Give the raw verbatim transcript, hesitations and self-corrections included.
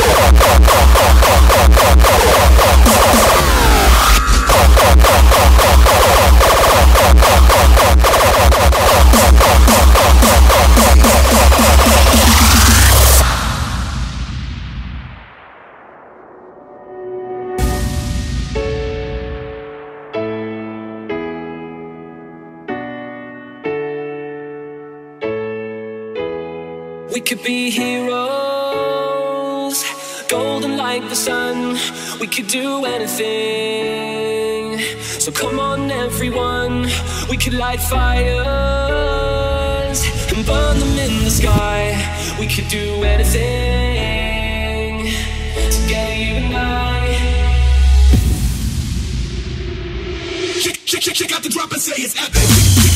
We could be heroes, golden like the sun. We could do anything. So come on everyone, we could light fires and burn them in the sky. We could do anything together, you and I. Check, check, check, check out the drop and say it's epic.